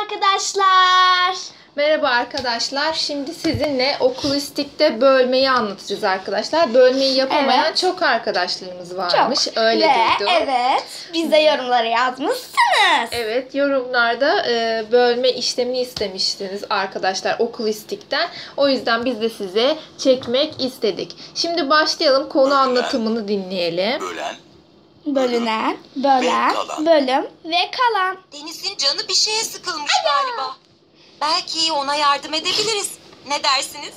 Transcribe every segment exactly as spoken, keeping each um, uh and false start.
arkadaşlar. Merhaba arkadaşlar. Şimdi sizinle okulistikte bölmeyi anlatacağız arkadaşlar. Bölmeyi yapamayan evet. çok arkadaşlarımız varmış. Çok. Öyle Ve duydum. evet, biz de yorumlara yazmışsınız. Evet, yorumlarda e, bölme işlemini istemiştiniz arkadaşlar okulistikten. O yüzden biz de size çekmek istedik. Şimdi başlayalım. Konu Bölen, anlatımını dinleyelim. Bölen, Bölünen, bölen, ve kalan. bölüm ve kalan. Deniz'in canı bir şeye sıkılmış galiba. Belki ona yardım edebiliriz. Ne dersiniz?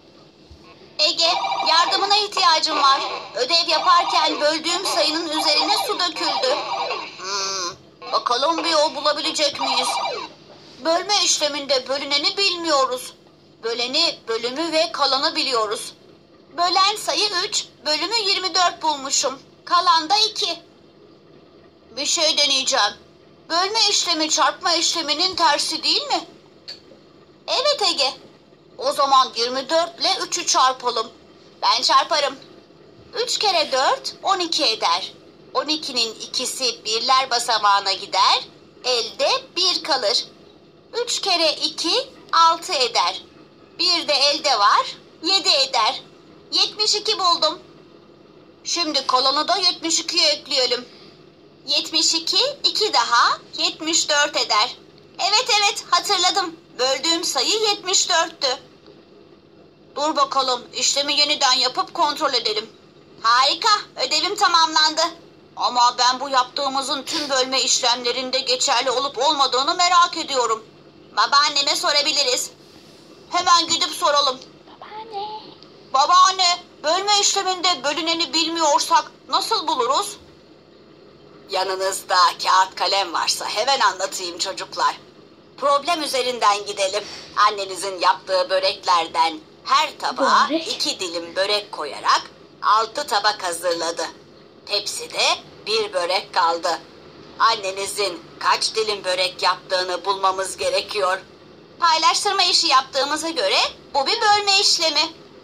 Ege, yardımına ihtiyacım var. Ödev yaparken böldüğüm sayının üzerine su döküldü. Hmm, bakalım bir yol bulabilecek miyiz? Bölme işleminde bölüneni bilmiyoruz. Böleni, bölümü ve kalanı biliyoruz. Bölen sayı üç, bölümü yirmi dört bulmuşum. Kalan da iki. Bir şey deneyeceğim. Bölme işlemi çarpma işleminin tersi değil mi? Evet Ege. O zaman yirmi dört ile üçü çarpalım. Ben çarparım. üç kere dört on iki eder. on ikinin ikisi birler basamağına gider. Elde bir kalır. üç kere iki altı eder. Bir de elde var. yedi eder. yetmiş iki buldum. Şimdi kalanı da yetmiş ikiye ekleyelim. yetmiş iki, iki daha yetmiş dört eder. Evet evet hatırladım. Böldüğüm sayı yetmiş dörttü. Dur bakalım işlemi yeniden yapıp kontrol edelim. Harika, ödevim tamamlandı. Ama ben bu yaptığımızın tüm bölme işlemlerinde geçerli olup olmadığını merak ediyorum. Babaanneme sorabiliriz. Hemen gidip soralım. Babaanne. Babaanne, bölme işleminde bölüneni bilmiyorsak nasıl buluruz? Yanınızda kağıt kalem varsa hemen anlatayım çocuklar. Problem üzerinden gidelim. Annenizin yaptığı böreklerden her tabağa Börek. iki dilim börek koyarak altı tabak hazırladı. Tepside bir börek kaldı. Annenizin kaç dilim börek yaptığını bulmamız gerekiyor. Paylaştırma işi yaptığımıza göre bu bir bölme işlemi.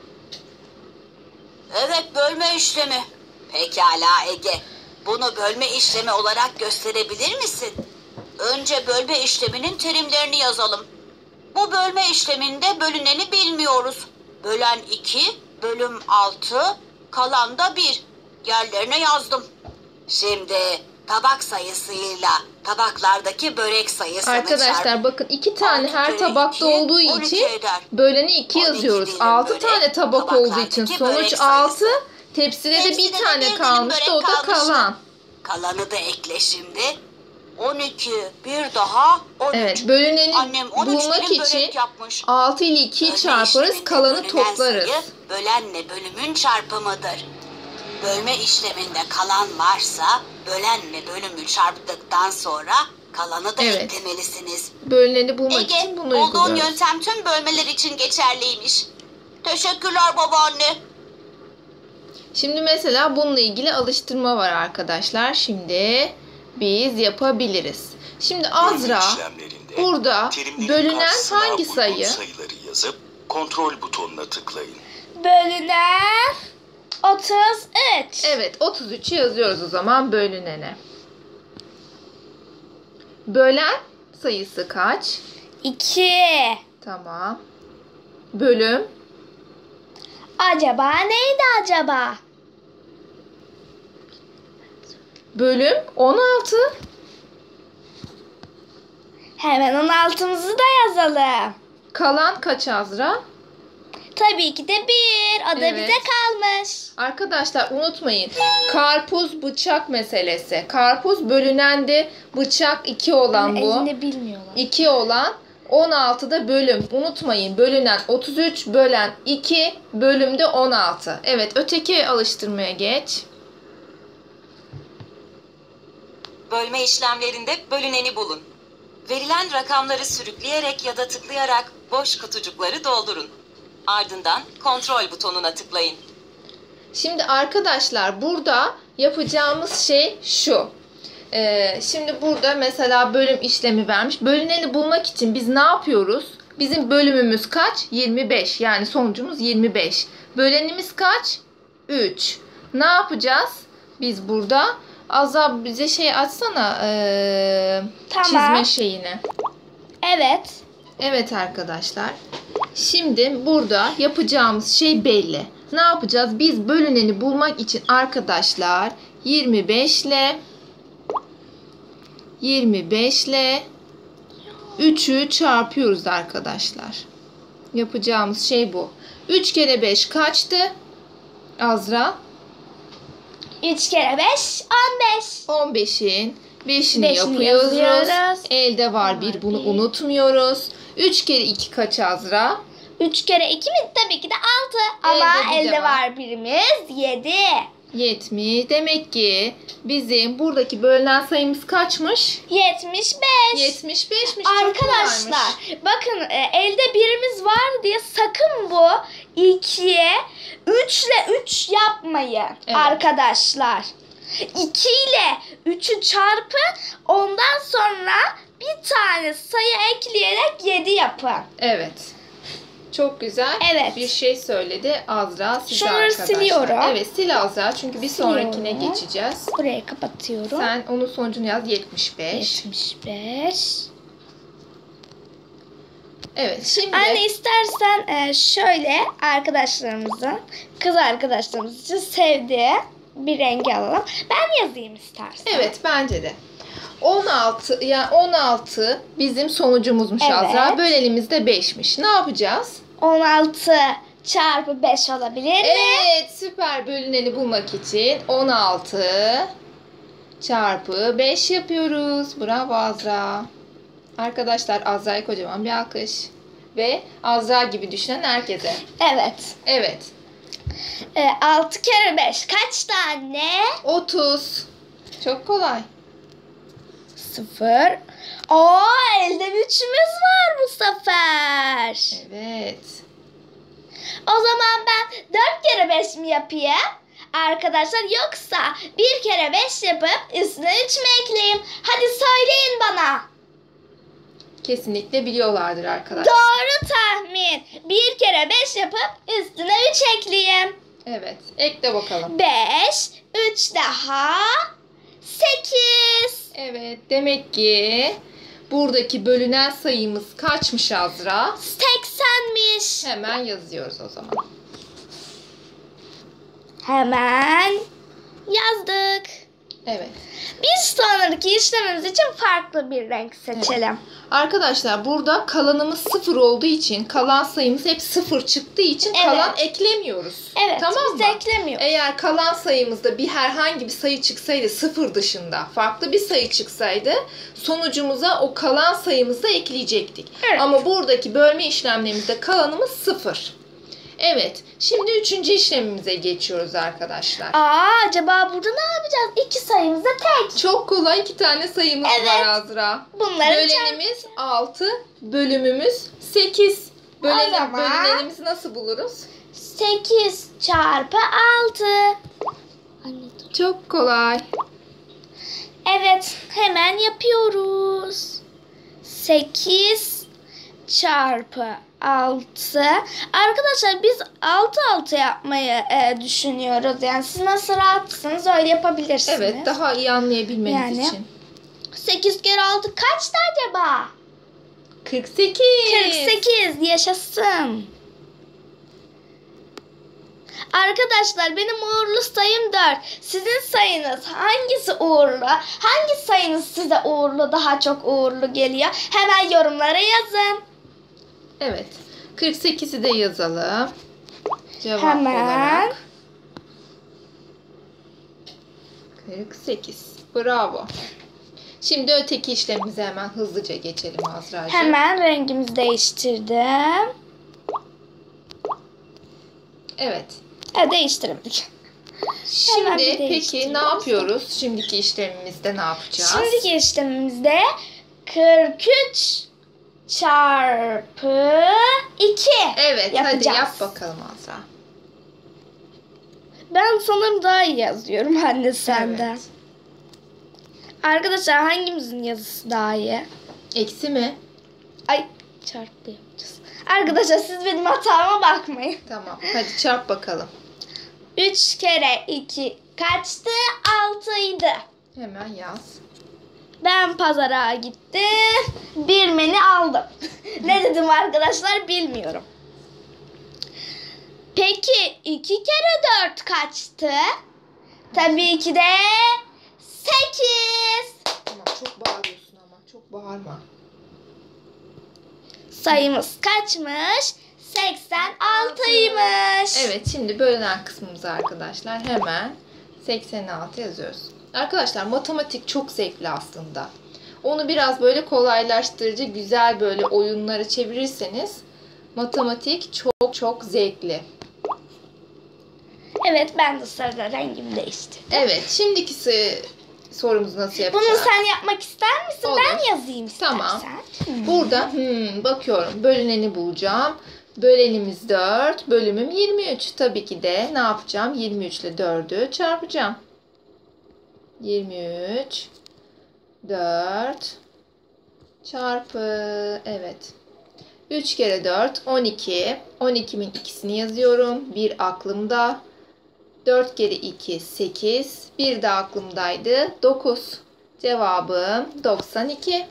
Evet, bölme işlemi. Pekala Ege. Bunu bölme işlemi olarak gösterebilir misin? Önce bölme işleminin terimlerini yazalım. Bu bölme işleminde bölüneni bilmiyoruz. Bölen iki, bölüm altı, kalan da bir. Yerlerine yazdım. Şimdi tabak sayısıyla tabaklardaki börek sayısını Arkadaşlar çarp. bakın iki tane altı her kere tabakta iki, olduğu on iki için eder. böleni iki on iki yazıyoruz. dilim altı börek, tane tabak olduğu için tabaklardaki sonuç börek altı. sayısı. Tepside de bir Tepside de bir tane dilim kalmıştı, o börek da kalmıştı. kalan. Kalanı da ekle şimdi. on iki, bir daha on üç. Evet, bölüneni Annem on üç bulmak dilim için börek yapmış. altı ile ikiyi Bölme çarparız, işleminde kalanı bölünen toplarız. sayı bölenle bölümün çarpımıdır. Bölme işleminde kalan varsa bölenle bölümü çarptıktan sonra kalanı da Evet. eklemelisiniz. Bölüneni bulmak Ege, için bunu bulduğun uyguluyoruz. yöntem tüm bölmeler için geçerliymiş. Teşekkürler babaanne. Şimdi mesela bununla ilgili alıştırma var arkadaşlar. Şimdi biz yapabiliriz. Şimdi Azra işlemlerinde burada terimlerin bölünen karşısına hangi uygun sayı? sayıları yazıp kontrol butonuna tıklayın. Bölünen otuz üç. Evet, otuz üçü yazıyoruz o zaman bölünene. Bölen sayısı kaç? iki. Tamam. Bölüm Acaba neydi acaba? bölüm on altı. Hemen on altımızı da yazalım. Kalan kaç Azra? Tabii ki de bir. O da Evet. bize kalmış. Arkadaşlar unutmayın. Karpuz bıçak meselesi. Karpuz bölünendi. Bıçak iki olan bu. Elinde bilmiyorlar. iki olan on altıda bölüm. Unutmayın. Bölünen otuz üç, bölen iki, bölümde on altı. Evet, öteki alıştırmaya geç. Bölme işlemlerinde bölüneni bulun. Verilen rakamları sürükleyerek ya da tıklayarak boş kutucukları doldurun. Ardından kontrol butonuna tıklayın. Şimdi arkadaşlar burada yapacağımız şey şu. Ee, şimdi burada mesela bölüm işlemi vermiş. Bölüneni bulmak için biz ne yapıyoruz? Bizim bölümümüz kaç? yirmi beş. Yani sonucumuz yirmi beş. Bölenimiz kaç? üç. Ne yapacağız? Biz burada Azap bize şey açsana ee, Tamam. çizme şeyini. Evet. Evet arkadaşlar. Şimdi burada yapacağımız şey belli. Ne yapacağız? Biz bölüneni bulmak için arkadaşlar yirmi beş ile yirmi beş ile üçü çarpıyoruz arkadaşlar. Yapacağımız şey bu. üç kere beş kaçtı? Azra? üç kere beş, on beş. on beşin beşini Beşini yapıyoruz. yazıyoruz. Elde var bir, bunu unutmuyoruz. üç kere iki kaç Azra? üç kere iki mi? Tabii ki de altı. Ama Elde bir de elde var. var birimiz yedi. yetmiş. Demek ki bizim buradaki bölünen sayımız kaçmış? yetmiş beş. yetmiş beşmiş. Çok kolaymış. Arkadaşlar bakın e, elde birimiz var diye sakın bu ikiye üç ile üç yapmayın Evet. arkadaşlar. iki ile üçü çarpın, ondan sonra bir tane sayı ekleyerek yedi yapın. Evet. Çok güzel Evet. bir şey söyledi Azra size Şunları arkadaşlar. siliyorum. Evet, sil Azra çünkü bir sonrakine Siliyorum. geçeceğiz. Burayı kapatıyorum. Sen onun sonucunu yaz yetmiş beş. yetmiş beş. Evet, şimdi Anne istersen e, şöyle arkadaşlarımızın, kız arkadaşlarımız için sevdiği bir rengi alalım. Ben yazayım istersen. evet bence de. on altı yani on altı bizim sonucumuzmuş Evet. Azra. Bölenimiz beşmiş. Ne yapacağız? on altı çarpı beş olabilir mi? Evet, süper bölüneni bulmak için on altı çarpı beş yapıyoruz. Bravo Azra. Arkadaşlar Azra'ya kocaman bir alkış. Ve Azra gibi düşünen herkese. Evet. Evet. E, altı kere beş kaç tane? otuz. Çok kolay. sıfır. Oo, elde üçümüz var bu sefer. Evet. O zaman ben dört kere beş mi yapayım? Arkadaşlar yoksa bir kere beş yapıp üstüne üç mü ekleyeyim? Hadi söyleyin bana. Kesinlikle biliyorlardır arkadaşlar. Doğru tahmin. Bir kere beş yapıp üstüne üç ekleyeyim. Evet. Ekle bakalım. beş, üç daha sekiz. Evet. Demek ki buradaki bölünen sayımız kaçmış Azra? seksenmiş. Hemen yazıyoruz o zaman. Hemen yazdık. Evet. Bir sonraki işlemimiz için farklı bir renk seçelim. Arkadaşlar burada kalanımız sıfır olduğu için, kalan sayımız hep sıfır çıktığı için Evet. kalan eklemiyoruz. Evet, Tamam biz mı? eklemiyoruz. Eğer kalan sayımızda bir herhangi bir sayı çıksaydı, sıfır dışında farklı bir sayı çıksaydı, sonucumuza o kalan sayımızı ekleyecektik. Evet. Ama buradaki bölme işlemlerimizde kalanımız sıfır. Evet. Şimdi üçüncü işlemimize geçiyoruz arkadaşlar. Aa, acaba burada ne yapacağız? İki sayımız da tek. Çok kolay, iki tane sayımız Evet. var Azra. Bunları Bölenimiz altı, bölümümüz sekiz. Bölen, O zaman- Bölünenimizi nasıl buluruz? sekiz çarpı altı. Anne dur. Çok kolay. Evet, hemen yapıyoruz. sekiz çarpı altı. Arkadaşlar biz altı altı yapmayı e, düşünüyoruz. Yani siz nasıl rahatsınız öyle yapabilirsiniz. Evet, daha iyi anlayabilmeniz Yani. için. sekiz kere altı kaçtı acaba? kırk sekiz. kırk sekiz yaşasın. Arkadaşlar benim uğurlu sayım dört. Sizin sayınız hangisi uğurlu? Hangi sayınız size uğurlu, daha çok uğurlu geliyor? Hemen yorumlara yazın. Evet. kırk sekizi de yazalım. Cevap Hemen. olarak. kırk sekiz. Bravo. Şimdi öteki işlemimize hemen hızlıca geçelim Azra'cığım. Hemen rengimizi değiştirdim. Evet. Evet, değiştirmedik. Hemen Şimdi bir peki değiştirelim. ne yapıyoruz? Şimdiki işlemimizde ne yapacağız? Şimdiki işlemimizde kırk üç çarpı iki Evet, yapacağız. hadi yap bakalım Azra. Ben sanırım daha iyi yazıyorum anne senden. Evet. Arkadaşlar hangimizin yazısı daha iyi? Eksi mi? Ay, çarpı yapacağız. Arkadaşlar siz benim hatama bakmayın. Tamam. Hadi çarp bakalım. üç kere iki kaçtı? altıydı. Hemen yaz. Ben pazara gittim. Bir menü aldım. Ne dedim arkadaşlar bilmiyorum. Peki iki kere dört kaçtı? Tabii ki de sekiz. Tamam, çok bağırıyorsun ama. Çok bağırma. Sayımız kaçmış? seksen altıymış. Evet, şimdi bölünen kısmımıza arkadaşlar hemen seksen altı yazıyoruz. Arkadaşlar matematik çok zevkli aslında. Onu biraz böyle kolaylaştırıcı, güzel böyle oyunlara çevirirseniz matematik çok çok zevkli. Evet, ben de sarı rengimi değiştirdim. Evet, şimdiki sı- sorumuzu nasıl yapacağız? Bunu sen yapmak ister misin? Olur. Ben yazayım istersen. Tamam. Burada hmm, bakıyorum. Bölüneni bulacağım. Bölenimiz dört. Bölümüm yirmi üç. Tabii ki de ne yapacağım? yirmi üç ile dördü çarpacağım. yirmi üç dört çarpı evet. üç kere dört on iki. on ikimin ikisini yazıyorum. bir aklımda. dört kere iki sekiz. bir de aklımdaydı. dokuz. Cevabım doksan iki.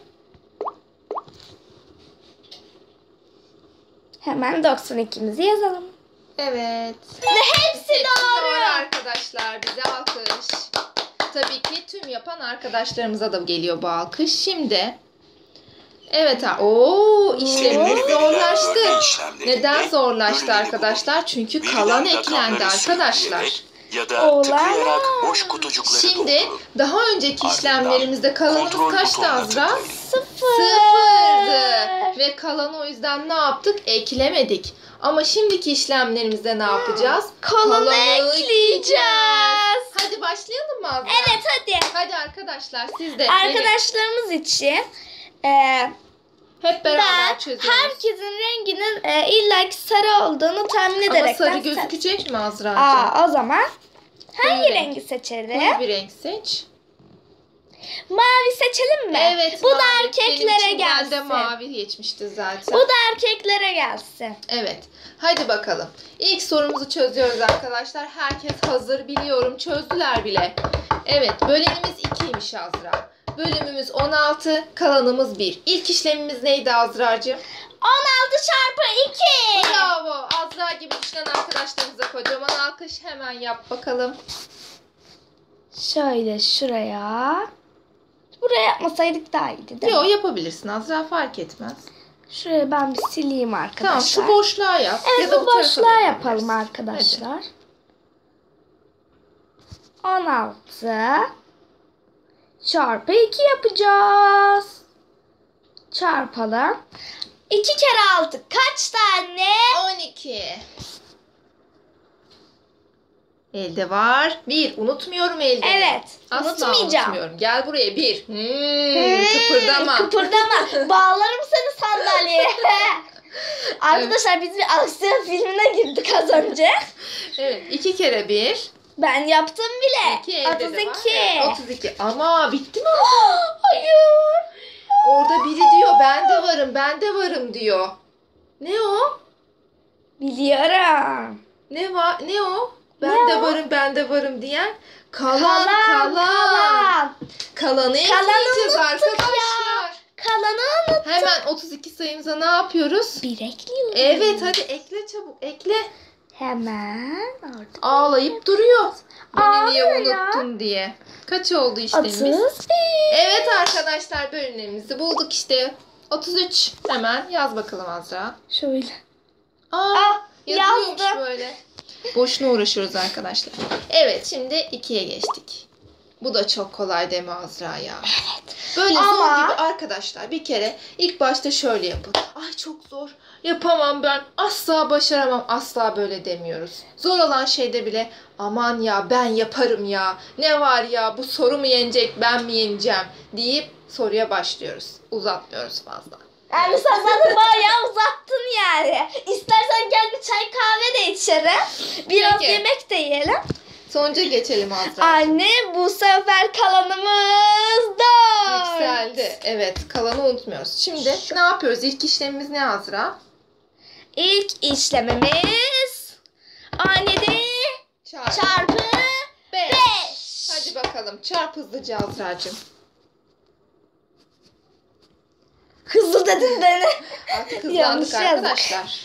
Hemen doksan ikimizi yazalım. Evet. Ve hepsi doğru. Doğru arkadaşlar. Bize alkış. Tabii ki tüm yapan arkadaşlarımıza da geliyor bu alkış. Şimdi evet ha. Oo, işlemimiz Verilen zorlaştı. bölme işlemlerinde Neden zorlaştı bölüneni arkadaşlar? Çünkü Verilen kalan eklendi rakamları arkadaşlar. sürükleyerek Ya da Olamaz. tıklayarak boş kutucukları Şimdi doldurun. daha önceki Ardından işlemlerimizde kalanımız kontrol kaçtı butonuna Azra? tıklayın. Sıfır. Sıfırdı. Ve kalanı o yüzden ne yaptık? Eklemedik. Ama şimdiki işlemlerimizde ne yapacağız? Kalanı ekleyeceğiz. Hadi başlayalım mı Azra? Evet, hadi. Hadi arkadaşlar siz de Arkadaşlarımız için e, hep beraber ben çözüyoruz. herkesin renginin e, illaki sarı olduğunu tahmin Ama ederek. sarı gözükecek mi Azra'cığım? Aa, o zaman hangi Koyu renk. rengi seçelim? Koyu bir renk seç. Mavi seçelim mi? Evet. Bu mavi. da Benim erkeklere için gelsin. bende mavi geçmişti zaten. Bu da erkeklere gelsin. Evet. Hadi bakalım. İlk sorumuzu çözüyoruz arkadaşlar. Herkes hazır, biliyorum. Çözdüler bile. Evet. Bölenimiz ikiymiş Azra. Bölümümüz on altı. Kalanımız bir. İlk işlemimiz neydi Azra'cığım? on altı çarpı iki. Bravo. Azra gibi düşünen arkadaşlarımıza kocaman alkış. Hemen yap bakalım. Şöyle şuraya. Buraya yapmasaydık daha iyiydi değil mi? Yok, yapabilirsin Azra, fark etmez. Şuraya ben bir sileyim arkadaşlar. Tamam, şu boşluğa yap. Evet, ya da bu tarafa da boşluğa yapabilirsin. yapalım arkadaşlar. on altı çarpı iki yapacağız. Çarpalım. iki kere altı kaç tane? on iki. Elde var. Bir. Unutmuyorum elde. Evet. Asla unutmayacağım. unutmuyorum. Gel buraya. Bir. Hmm, Hmm, kıpırdama. Kıpırdama. Bağlarım seni sandalyeye. Arkadaşlar biz bir aksiyon filmine girdik az önce. Evet. iki kere bir. Ben yaptım bile. İki elde de var. otuz iki. Evet, otuz iki. Ama bitti mi? Hayır. Orada biri diyor ben de varım, ben de varım diyor. Ne o? Biliyorum. Ne var? Ne o? Ben Ne de o? varım, ben de varım diyen. Kalan, Kalan, kalan. kalan. Kalanı Kalanı ekleyeceğiz unuttuk arkadaşlar. Kalanı unut. Hemen otuz iki sayımıza ne yapıyoruz? Bir ekliyorum. Evet, hadi ekle çabuk, ekle. Hemen artık. Ağlayıp duruyor. Beni niye Ağlıyor ya. unuttun diye. Kaç oldu işlemimiz? otuz bir. Evet arkadaşlar, bölümlerimizi bulduk işte. otuz üç. Hemen yaz bakalım Azra. Şöyle. Aa, Ah, yazıyormuş yazdım. böyle. Boşuna uğraşıyoruz arkadaşlar. Evet, şimdi ikiye geçtik. Bu da çok kolay değil mi Azra ya? Evet. Böyle Ama- zor gibi arkadaşlar. Bir kere ilk başta şöyle yapın. Ay çok zor. Yapamam ben. Asla başaramam. Asla böyle demiyoruz. Zor olan şeyde bile aman ya ben yaparım ya. Ne var ya bu soru mu yenecek ben mi yeneceğim deyip soruya başlıyoruz. Uzatmıyoruz fazla. Yani sen zaten bayağı uzattın yani. İstersen gel bir çay kahve de içelim. Biraz Peki. yemek de yiyelim. Sonuca geçelim Azra. Anne bu sefer kalanımız dört. Yükseldi. Evet, kalanı unutmuyoruz. Şimdi ne yapıyoruz? İlk işlemimiz ne Azra? İlk işlemimiz on yedi Çarp. çarpı beş. beş. Hadi bakalım. Çarp hızlıca Azra'cığım. bu dedim beni. Artık Yanlış hızlandık yazdık. arkadaşlar.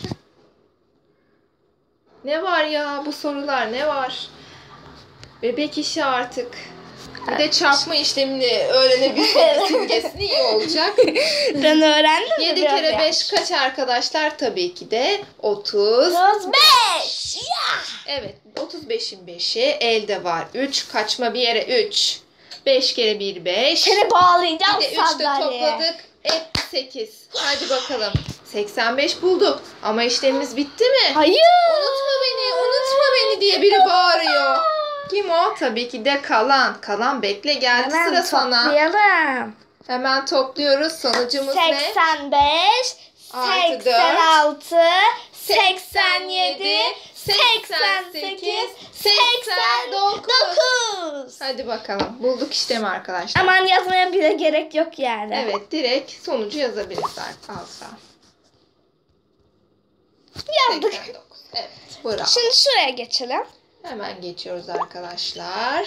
Ne var ya bu sorular ne var? Bebek işi artık. Bir de çarpma işlemini öğrenebilsek simgesini iyi olacak. Ben öğrendim. mi? yedi Biraz kere yanlış. beş kaç arkadaşlar? Tabii ki de otuz. otuz beş. Ya. Evet, otuz beşin beşi elde var. üç kaçma bir yere üç. beş kere bir beş. Seni bağlayacağım Bir de üç de sandalyeye. topladık. Etti sekiz. Hadi bakalım. seksen beş bulduk. Ama işlemimiz bitti mi? Hayır. Unutma beni, unutma beni diye biri bağırıyor. Kim o? Tabii ki de kalan. Kalan bekle geldi Hemen sıra sana. toplayalım. Hemen topluyoruz. Sonucumuz ne? seksen beş, Artı seksen altı, seksen seksen yedi, yedi, seksen sekiz, seksen dokuz. Hadi bakalım. Bulduk işlemi arkadaşlar. Aman yazmaya bile gerek yok yani. Evet, direkt sonucu yazabiliriz artık. Alsa. Yazdık. seksen dokuz. Evet, bravo. Şimdi şuraya geçelim. Hemen geçiyoruz arkadaşlar.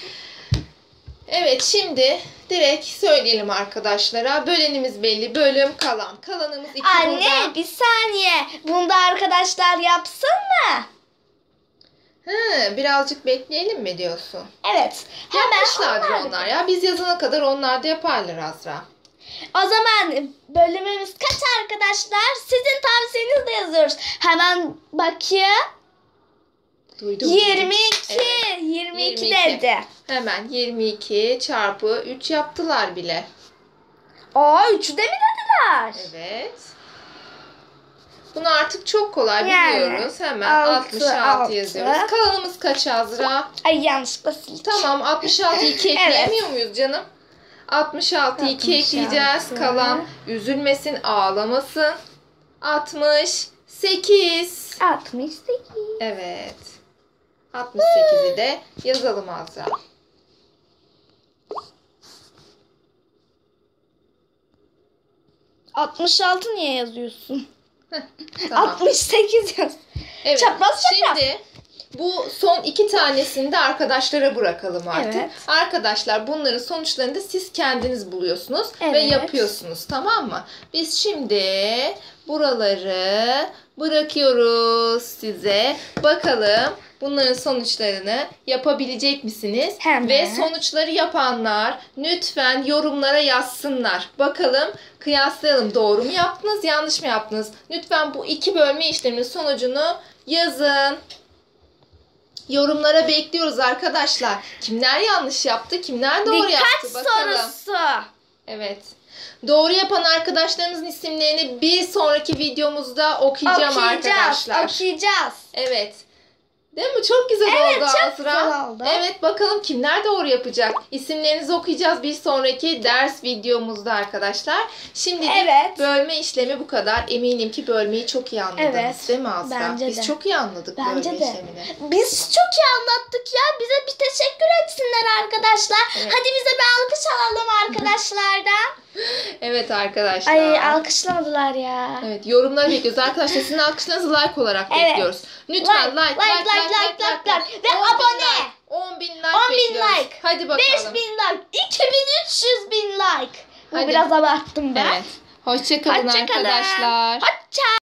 Evet, şimdi direkt söyleyelim arkadaşlara. Bölenimiz belli. Bölüm kalan. Kalanımız iki Anne burada. bir saniye. Bunu da arkadaşlar yapsın mı? Hı, birazcık bekleyelim mi diyorsun? Evet. Hemen Yapmışlardır onlar- onlar ya. Biz yazana kadar onlar da yaparlar Azra. O zaman bölümümüz kaç arkadaşlar? Sizin tavsiyenizle yazıyoruz. Hemen bakayım. Duydum. yirmi iki. Evet. yirmi iki yirmi iki. dedi. Hemen yirmi iki çarpı üç yaptılar bile. Aa üçü de mi dediler? Evet. Bunu artık çok kolay Yani, biliyoruz. Hemen altı, altmış altı altı. yazıyoruz. Kalanımız kaç Azra? Ay yanlışlıkla sildim. Tamam, altmış altıyı iki ekleyemiyor muyuz canım? altmış altıyı iki altmış ekleyeceğiz. altı. Kalan üzülmesin, ağlamasın. altmış sekiz. altmış sekiz. Evet. altmış sekizi de yazalım Azra. altmış altı niye yazıyorsun? Tamam. altmış sekiz yaz. Evet. Çapraz çapraz. Şimdi bu son iki tanesini de arkadaşlara bırakalım artık. Evet. Arkadaşlar bunların sonuçlarını da siz kendiniz buluyorsunuz ve Evet. yapıyorsunuz, tamam mı? Biz şimdi buraları bırakıyoruz size. Bakalım bunların sonuçlarını yapabilecek misiniz? Hemen. Ve sonuçları yapanlar lütfen yorumlara yazsınlar. Bakalım kıyaslayalım. Doğru mu yaptınız, yanlış mı yaptınız? Lütfen bu iki bölme işleminin sonucunu yazın. Yorumlara bekliyoruz arkadaşlar. Kimler yanlış yaptı, kimler doğru Dikkat yaptı bakalım. sorusu. Evet. Doğru yapan arkadaşlarımızın isimlerini bir sonraki videomuzda okuyacağım Okuyacağız. arkadaşlar. Okuyacağız. Evet. Değil mi? Çok güzel Evet, oldu çok Azra. güzel oldu. Evet, bakalım kimler doğru yapacak. İsimlerinizi okuyacağız bir sonraki ders videomuzda arkadaşlar. Şimdi de Evet. bölme işlemi bu kadar. Eminim ki bölmeyi çok iyi anladınız. Evet, Değil mi Azra? bence Biz de. çok iyi anladık Bence bölme de. işlemini. Biz çok iyi anlattık ya. Bize bir teşekkür etsinler arkadaşlar. Evet. Hadi bize bir alkış alalım arkadaşlardan. Evet arkadaşlar. Ay alkışlamadılar ya. Evet, yorumları bekliyoruz. Arkadaşlar sizin alkışlarınızı like olarak Evet. bekliyoruz. Lütfen like, like, like, like, like, like, like. Ve on bin abone. like, on bin like on bin bekliyoruz. like. Hadi bakalım. beş bin like. iki bin üç yüz bin like. Bu Hadi. biraz abarttım ben. Evet. Hoşça kalın Hoşça kalın. arkadaşlar. Hoşça